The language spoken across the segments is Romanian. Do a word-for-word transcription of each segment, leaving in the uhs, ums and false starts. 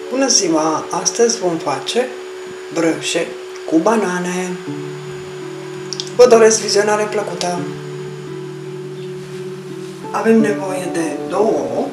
Bună ziua! Astăzi vom face brioșe cu banane. Vă doresc vizionare plăcută! Avem nevoie de două ouă,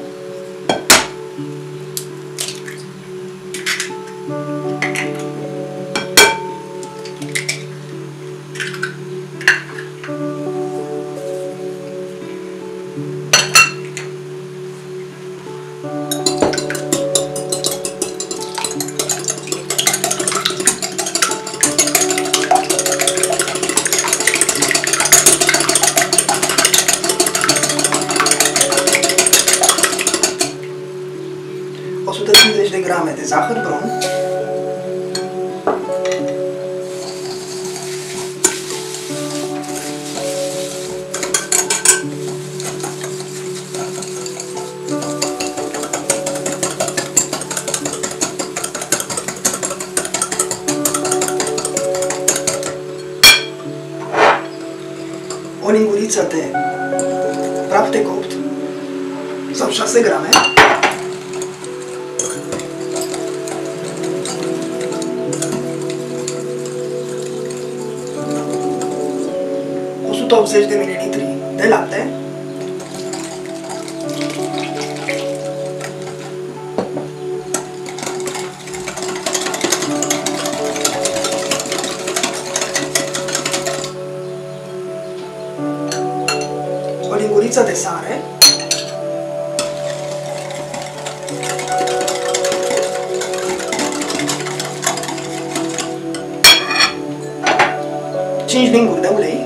o sută cincizeci de grame de zahăr brun, o linguriță de praf de copt sau șase grame, o sută optzeci de mililitri de lapte, o linguriță de sare, cinci linguri de ulei,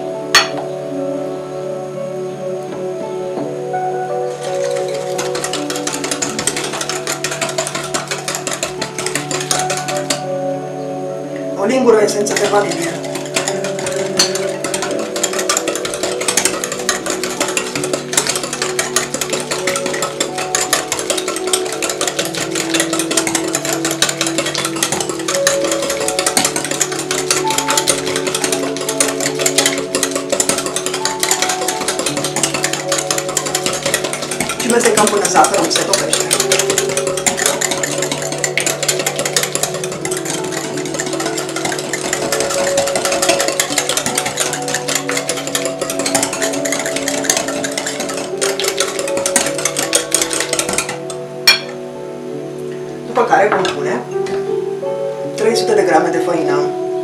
o lingură esență de vanilie, și mestecăm până zahărul se topește. După care vom pune trei sute de grame de făină,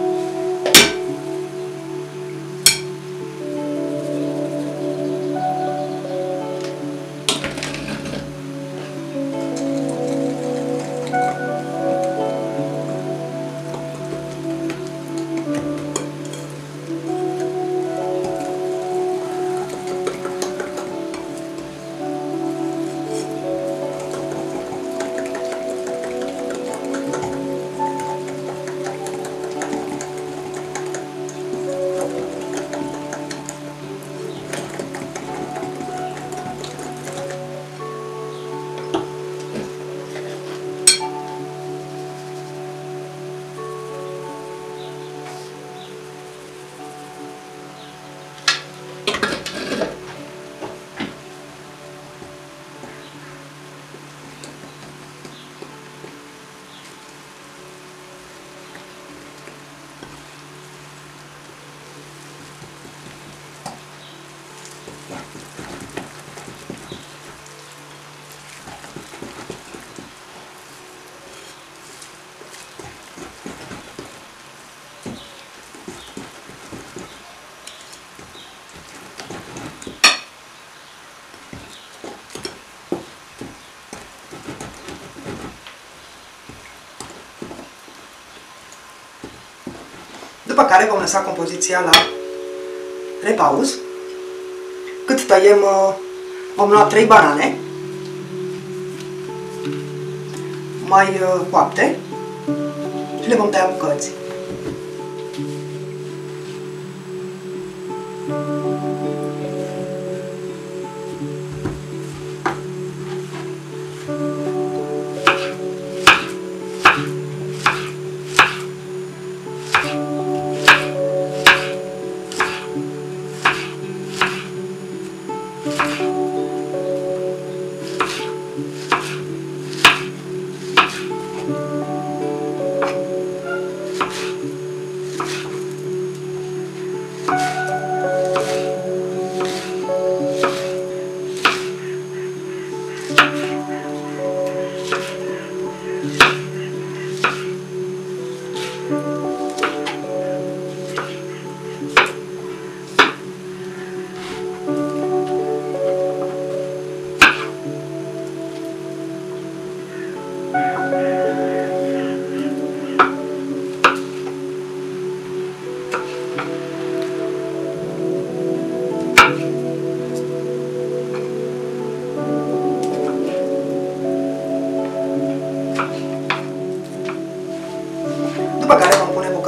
după care vom lăsa compoziția la repauz. Cât tăiem, vom lua trei banane mai coapte și le vom tăia bucăți.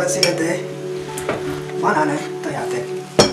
bucățile de banane tăiate.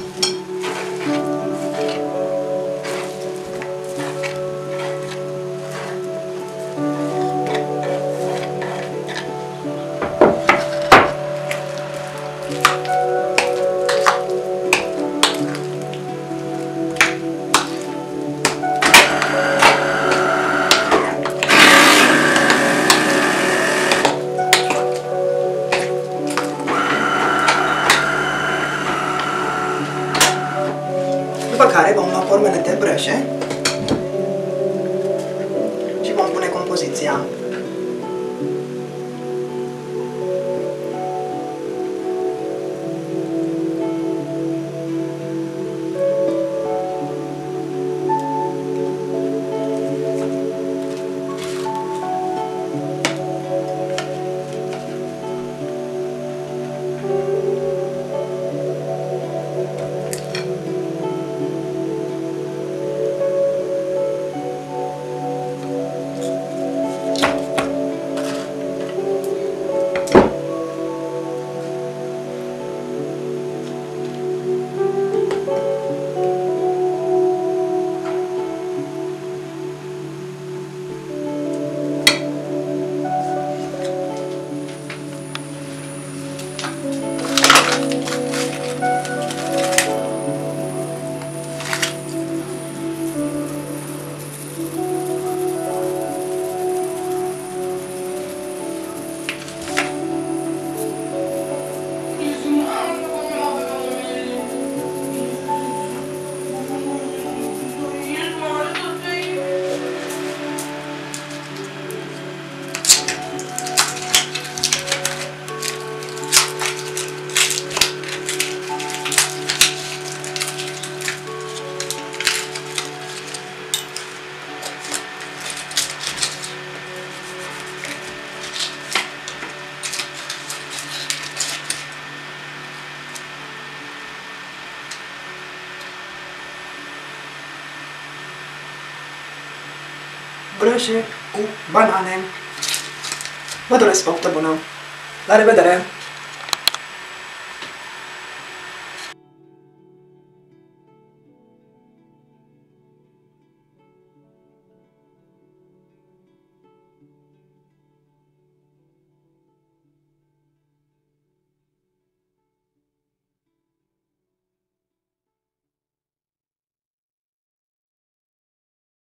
După care vom lua formele de brășe și vom pune compoziția. Brășe cu banane. Vă doresc poftă bună! La revedere!